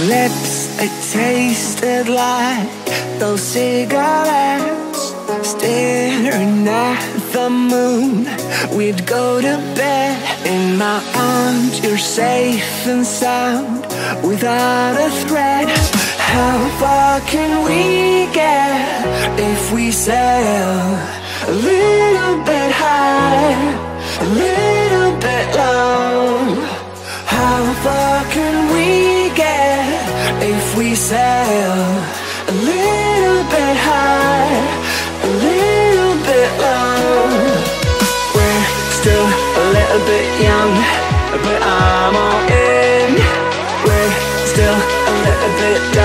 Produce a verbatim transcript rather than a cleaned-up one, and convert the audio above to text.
lips, they tasted like those cigarettes. Staring at the moon, we'd go to bed. In my arms, you're safe and sound, without a threat. How far can we get if we sail a little bit high, a little bit low? How far can we get if we sail a little bit high, a little bit low? We're still a little bit young, but I'm all in. We're still a little bit dumb,